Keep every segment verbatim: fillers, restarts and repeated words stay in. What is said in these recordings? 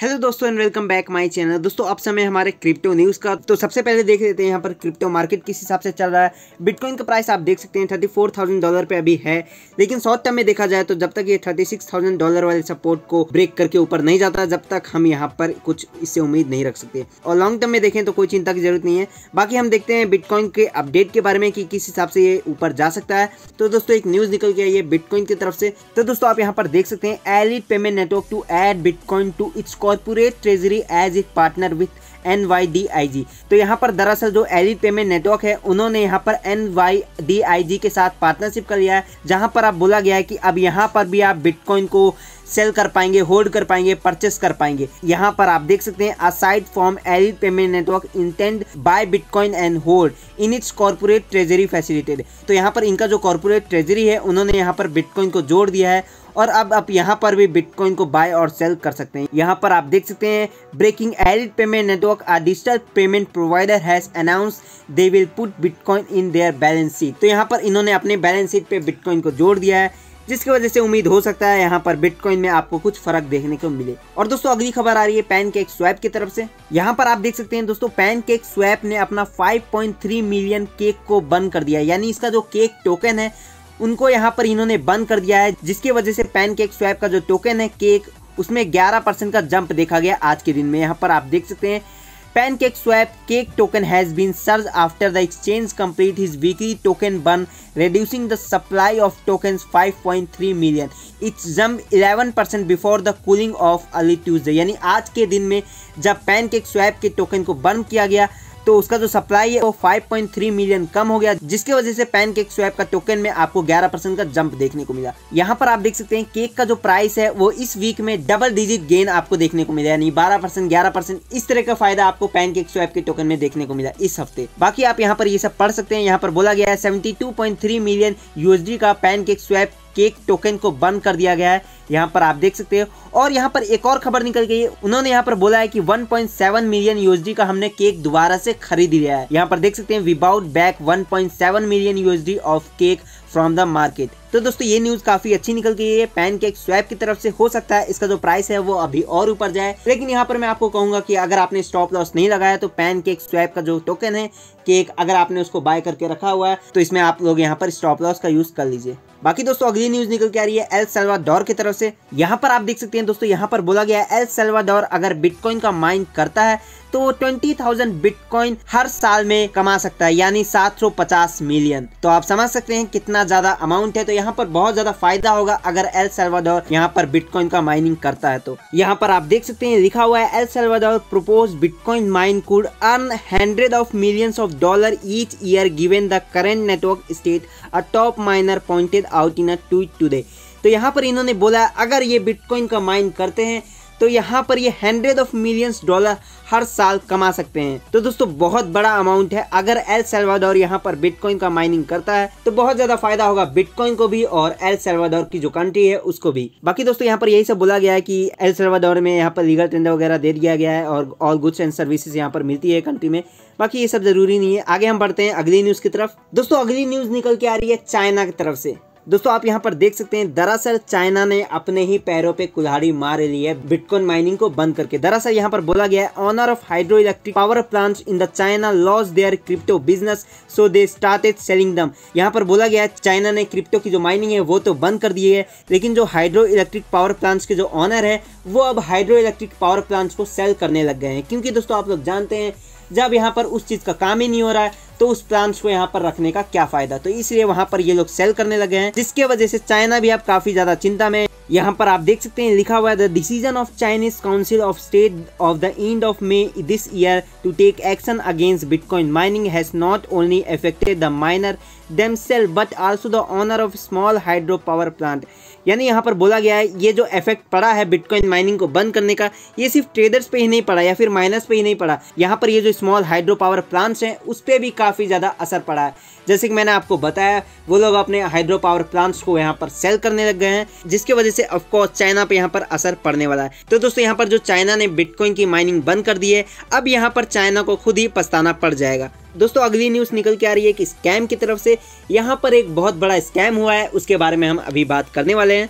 Hello दोस्तों and welcome back my channel. दोस्तों अब समय हमारे क्रिप्टो न्यूज़ का। तो सबसे पहले देख लेते हैं यहाँ पर क्रिप्टो मार्केट किस हिसाब से चल रहा है। बिटकॉइन का प्राइस आप देख सकते हैं थर्टी फोर थाउजेंड डॉलर पे अभी है, लेकिन शॉर्ट टर्म में देखा जाए तो जब तक ये थर्टी सिक्स थाउजेंड डॉलर वाले सपोर्ट को ब्रेक करके ऊपर नहीं जाता जब तक हम यहाँ पर कुछ इससे उम्मीद नहीं रख सकते। और लॉन्ग टर्म में देखें तो कोई चिंता की जरूरत नहीं है। बाकी हम देखते हैं बिटकॉइन के अपडेट के बारे में कि किस हिसाब से ये ऊपर जा सकता है। तो दोस्तों एक न्यूज़ निकल के आई है बिटकॉइन की तरफ से। तो दोस्तों आप यहाँ पर देख सकते हैं Elite payment network to add bitcoin to its corporate treasury as it partner with N Y D I G. तो यहाँ पर दरअसल जो एलिट पेमेंट नेटवर्क है उन्होंने यहाँ पर N Y D I G के साथ पार्टनरशिप कर लिया है, जहाँ पर आप बोला गया है कि अब यहाँ पर भी आप बिटकॉइन को सेल कर पाएंगे, होल्ड कर पाएंगे, परचेस कर पाएंगे। यहाँ पर आप देख सकते हैं aside from Elite payment network intend buy bitcoin and hold in its corporate treasury facilitated. तो यहाँ पर इनका जो कॉर्पोरेट ट्रेजरी है उन्होंने यहाँ पर बिटकॉइन को जोड़ दिया है और अब आप यहाँ पर भी बिटकॉइन को बाय और सेल कर सकते हैं। यहाँ पर आप देख सकते हैं breaking Elite payment network a digital payment provider has announced they will put bitcoin in their balance sheet. तो यहाँ पर इन्होंने अपने बैलेंस शीट पे बिटकॉइन को जोड़ दिया है, जिसकी वजह से उम्मीद हो सकता है यहाँ पर बिटकॉइन में आपको कुछ फर्क देखने को मिले। और दोस्तों अगली खबर आ रही है पैनकेक स्वैप की तरफ से। यहाँ पर आप देख सकते हैं दोस्तों पैनकेक स्वैप ने अपना five point three million cake को बंद कर दिया है, यानी इसका जो केक टोकन है उनको यहाँ पर इन्होंने बंद कर दिया है, जिसकी वजह से पैनकेक स्वैप का जो टोकन है केक उसमें ग्यारह परसेंट का जंप देखा गया आज के दिन में। यहाँ पर आप देख सकते हैं PancakeSwap cake token has been surge after the exchange complete his weekly token burn reducing the supply of tokens five point three million. It's jumped eleven percent before the cooling off early Tuesday। यानी आज के दिन में जब PancakeSwap के token को burn किया गया तो उसका जो सप्लाई है वो फाइव पॉइंट थ्री मिलियन कम हो गया, जिसकी वजह से पैनकेक स्वैप का टोकन में आपको ग्यारह परसेंट का जंप देखने को मिला। यहाँ पर आप देख सकते हैं केक का जो प्राइस है वो इस वीक में डबल डिजिट गेन आपको देखने को मिला, यानी बारह परसेंट ग्यारह परसेंट इस तरह का फायदा आपको पैनकेक स्वैप के टोकन में देखने को मिला इस हफ्ते। बाकी आप यहाँ पर ये सब पढ़ सकते हैं। यहाँ पर बोला गया है seventy two point three million USD का पैनकेक स्वैप केक टोकन को बंद कर दिया गया है, यहाँ पर आप देख सकते हो। और यहाँ पर एक और खबर निकल गई है, उन्होंने यहाँ पर बोला है कि one point seven million USD का हमने केक दोबारा से खरीद लिया है। यहाँ पर देख सकते हैं we bought back one point seven million USD of cake from the market. तो दोस्तों ये न्यूज़ काफी अच्छी निकल गई है पैनकेक स्वैप की तरफ से। हो सकता है इसका जो प्राइस है वो अभी और ऊपर जाए, लेकिन यहाँ पर मैं आपको कहूंगा कि अगर आपने स्टॉप लॉस नहीं लगाया तो पैनकेक स्वैप का जो टोकन है केक अगर आपने उसको बाय करके रखा हुआ है तो इसमें आप लोग यहाँ पर स्टॉप लॉस का यूज कर लीजिए। बाकी दोस्तों अगली न्यूज़ निकल के आ रही है एल सल्वाडोर की तरफ से। यहाँ पर आप देख सकते हैं दोस्तों यहाँ पर बोला गया है एल सल्वाडोर अगर बिटकॉइन का माइन करता है तो वो ट्वेंटी थाउजेंड बिटकॉइन हर साल में कमा सकता है, यानी सात सौ पचास मिलियन। तो आप समझ सकते हैं कितना ज्यादा अमाउंट है। तो यहाँ पर बहुत ज्यादा फायदा होगा अगर एल सल्वाडोर यहाँ पर बिटकॉइन का माइनिंग करता है। तो यहाँ पर आप देख सकते हैं लिखा हुआ है El Salvador propose bitcoin mine could earn hundred of millions of dollar each year given the current network state, a top miner pointed out in a tweet today. तो यहाँ पर इन्होंने बोला अगर ये बिटकॉइन का माइन करते हैं तो यहाँ पर ये हंड्रेड ऑफ मिलियंस डॉलर हर साल कमा सकते हैं। तो दोस्तों बहुत बड़ा अमाउंट है। अगर एल सल्वाडोर यहाँ पर बिटकॉइन का माइनिंग करता है तो बहुत ज्यादा फायदा होगा बिटकॉइन को भी और एल सल्वाडोर की जो कंट्री है उसको भी। बाकी दोस्तों यहाँ पर यही सब बोला गया है कि एल सल्वाडोर में यहाँ पर लीगल टेंडर वगैरह दे दिया गया है और ऑल गुड्स एंड सर्विसेज यहाँ पर मिलती है कंट्री में। बाकी ये सब जरूरी नहीं है। आगे हम बढ़ते हैं अगली न्यूज की तरफ। दोस्तों अगली न्यूज निकल के आ रही है चाइना की तरफ से। दोस्तों आप यहाँ पर देख सकते हैं दरअसल चाइना ने अपने ही पैरों पे कुल्हाड़ी मार ली है बिटकॉइन माइनिंग को बंद करके। दरअसल यहाँ पर बोला गया है owner of hydro electric power plants in the China loss their crypto business so they started selling them. यहाँ पर बोला गया है चाइना ने क्रिप्टो की जो माइनिंग है वो तो बंद कर दी है, लेकिन जो हाइड्रो इलेक्ट्रिक पावर प्लांट्स के जो ऑनर है वो अब हाइड्रो इलेक्ट्रिक पावर प्लांट्स को सेल करने लग गए हैं। क्योंकि दोस्तों आप लोग जानते हैं जब यहाँ पर उस चीज का काम ही नहीं हो रहा है तो उस प्लांट्स को यहाँ पर रखने का क्या फायदा। तो इसलिए वहां पर ये लोग सेल करने लगे हैं, जिसके वजह से चाइना भी अब काफी ज्यादा चिंता में। यहाँ पर आप देख सकते हैं लिखा हुआ है the decision of Chinese council of state of the end of May this year to take action against bitcoin mining has not only affected the miner themselves but also the owner of small hydro power plant। यानी यहाँ पर बोला गया है ये जो effect पड़ा है बिटकॉइन माइनिंग को बंद करने का ये सिर्फ ट्रेडर्स पे ही नहीं पड़ा या फिर माइनर्स पे ही नहीं पड़ा, यहाँ पर ये जो स्मॉल हाइड्रो पावर प्लांट्स हैं उस पर भी काफ़ी ज़्यादा असर पड़ा है। जैसे कि मैंने आपको बताया वो लोग अपने हाइड्रो पावर प्लांट्स को यहाँ पर सेल करने लग गए हैं, जिसकी वजह से ऑफकोर्स चाइना पे यहाँ पर असर पड़ने वाला है। तो दोस्तों यहाँ पर जो चाइना ने बिटकॉइन की माइनिंग बंद कर दी है अब यहाँ पर चाइना को खुद ही पछताना पड़ जाएगा। दोस्तों अगली न्यूज़ निकल के आ रही है कि स्कैम की तरफ से। यहाँ पर एक बहुत बड़ा स्कैम हुआ है उसके बारे में हम अभी बात करने वाले हैं।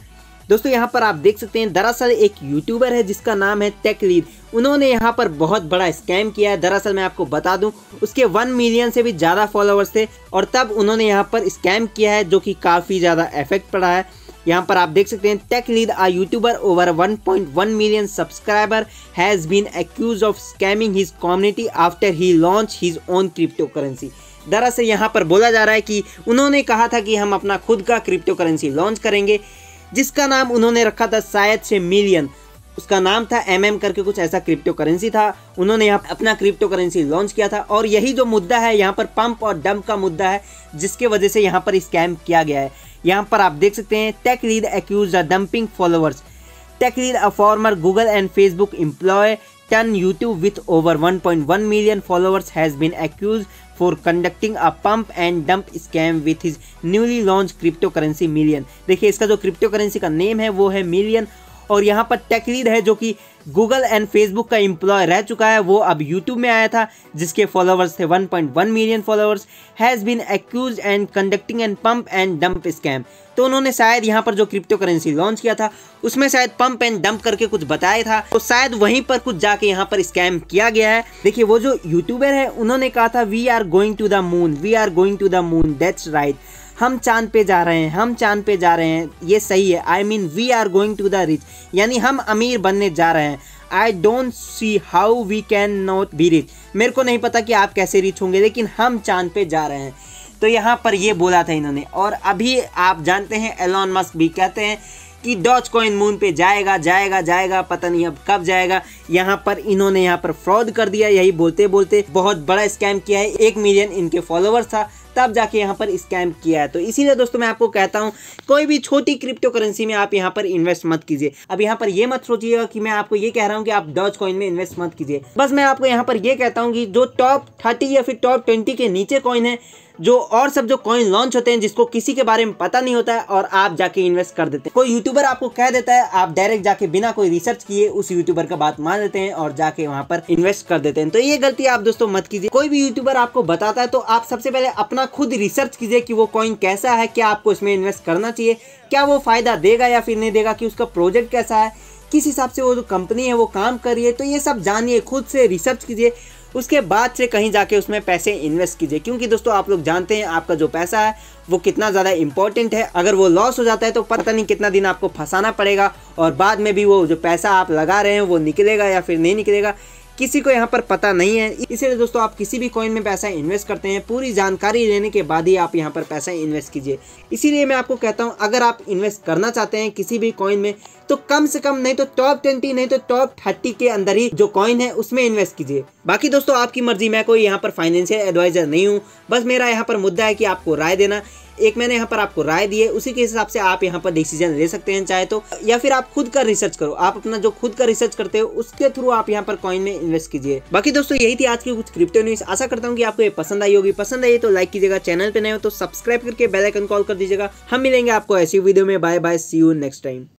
दोस्तों यहाँ पर आप देख सकते हैं दरअसल एक यूट्यूबर है जिसका नाम है टेकलीड। उन्होंने यहाँ पर बहुत बड़ा स्कैम किया है। दरअसल मैं आपको बता दूं उसके वन मिलियन से भी ज़्यादा फॉलोअर्स थे और तब उन्होंने यहाँ पर स्कैम किया है जो कि काफ़ी ज़्यादा इफेक्ट पड़ा है। यहाँ पर आप देख सकते हैं TechLead a YouTuber over one point one million subscriber has been accuse of scamming his community after he launch his own crypto currency. दरअसल यहाँ पर बोला जा रहा है कि उन्होंने कहा था कि हम अपना खुद का क्रिप्टो करेंसी लॉन्च करेंगे, जिसका नाम उन्होंने रखा था शायद से मिलियन। उसका नाम था एम एम करके कुछ ऐसा क्रिप्टो करेंसी था। उन्होंने यहाँ अपना क्रिप्टो करेंसी लॉन्च किया था और यही जो मुद्दा है यहाँ पर पंप और डंप का मुद्दा है, जिसके वजह से यहाँ पर स्कैम किया गया है। यहाँ पर आप देख सकते हैं TechLead accuse the dumping followers. TechLead a former Google and Facebook employ turn YouTube with over one point one million followers has been accuse for conducting a pump and dump scam with his newly launch crypto currency million. देखिए इसका जो crypto currency का name है वो है million और यहाँ पर टेकलीड है जो कि गूगल एंड फेसबुक का एम्प्लॉय रह चुका है, वो अब यूट्यूब में आया था जिसके फॉलोअर्स थे one point one million followers, has been accuse and conducting and pump and dump scam. तो उन्होंने शायद यहाँ पर जो क्रिप्टो करेंसी लॉन्च किया था उसमें शायद पंप एंड डंप करके कुछ बताया था, तो शायद वहीं पर कुछ जाके यहाँ पर स्कैम किया गया है। देखिए वो जो यूट्यूबर है उन्होंने कहा था we are going to the moon, we are going to the moon, that's right, हम चांद पे जा रहे हैं, हम चांद पे जा रहे हैं, ये सही है। I mean we are going to the rich, यानी हम अमीर बनने जा रहे हैं। I don't see how we can not be rich, मेरे को नहीं पता कि आप कैसे रिच होंगे, लेकिन हम चांद पे जा रहे हैं। तो यहाँ पर ये बोला था इन्होंने। और अभी आप जानते हैं एलॉन मस्क भी कहते हैं कि डॉज कॉइन मून पे जाएगा जाएगा जाएगा, पता नहीं अब कब जाएगा। यहाँ पर इन्होंने यहाँ पर फ्रॉड कर दिया, यही बोलते बोलते बहुत बड़ा स्कैम किया है। एक मिलियन इनके फॉलोअर्स था तब जाके यहाँ पर स्कैम किया है। तो इसीलिए दोस्तों मैं आपको कहता हूँ कोई भी छोटी क्रिप्टो करेंसी में आप यहाँ पर इन्वेस्ट मत कीजिए। अब यहाँ पर ये मत सोचिएगा कि मैं आपको ये कह रहा हूँ कि आप डॉज कॉइन में इन्वेस्ट मत कीजिए। बस मैं आपको यहाँ पर ये कहता हूँ कि जो टॉप थर्टी या फिर टॉप ट्वेंटी के नीचे कॉइन है, जो और सब जो कॉइन लॉन्च होते हैं जिसको किसी के बारे में पता नहीं होता है और आप जाके इन्वेस्ट कर देते हैं। कोई यूट्यूबर आपको कह देता है, आप डायरेक्ट जाके बिना कोई रिसर्च किए उस यूट्यूबर का बात मान लेते हैं और जाके वहां पर इन्वेस्ट कर देते हैं। तो ये गलती आप दोस्तों मत कीजिए। कोई भी यूट्यूबर आपको बताता है तो आप सबसे पहले अपना खुद रिसर्च कीजिए कि वो कॉइन कैसा है, क्या आपको इसमें इन्वेस्ट करना चाहिए, क्या वो फायदा देगा या फिर नहीं देगा, कि उसका प्रोजेक्ट कैसा है, किस हिसाब से वो जो कंपनी है वो काम कर रही है। तो ये सब जानिए, खुद से रिसर्च कीजिए, उसके बाद से कहीं जाके उसमें पैसे इन्वेस्ट कीजिए। क्योंकि दोस्तों आप लोग जानते हैं आपका जो पैसा है वो कितना ज़्यादा इंपॉर्टेंट है। अगर वो लॉस हो जाता है तो पता नहीं कितना दिन आपको फंसाना पड़ेगा और बाद में भी वो जो पैसा आप लगा रहे हैं वो निकलेगा या फिर नहीं निकलेगा, किसी को यहाँ पर पता नहीं है। इसलिए दोस्तों आप किसी भी कॉइन में पैसा इन्वेस्ट करते हैं पूरी जानकारी लेने के बाद ही आप यहाँ पर पैसा इन्वेस्ट कीजिए। इसीलिए मैं आपको कहता हूँ अगर आप इन्वेस्ट करना चाहते हैं किसी भी कॉइन में तो कम से कम नहीं तो टॉप ट्वेंटी नहीं तो टॉप थर्टी के अंदर ही जो कॉइन है उसमें इन्वेस्ट कीजिए। बाकी दोस्तों आपकी मर्जी, मैं कोई यहाँ पर फाइनेंशियल एडवाइजर नहीं हूँ, बस मेरा यहाँ पर मुद्दा है कि आपको राय देना। एक मैंने यहाँ पर आपको राय दी है, उसी के हिसाब से आप यहाँ पर डिसीजन ले सकते हैं चाहे तो, या फिर आप खुद का रिसर्च करो। आप अपना जो खुद का रिसर्च करते हो उसके थ्रू आप यहाँ पर कॉइन में इन्वेस्ट कीजिए। बाकी दोस्तों यही थी आज की कुछ क्रिप्टो न्यूज। आशा करता हूँ कि आपको ये पसंद आई होगी। पसंद आई तो लाइक कीजिएगा, चैनल पे नए हो तो सब्सक्राइब करके बेल आइकन कॉल कर दीजिएगा। हम मिलेंगे आपको ऐसी वीडियो में। Bye bye, see you next time.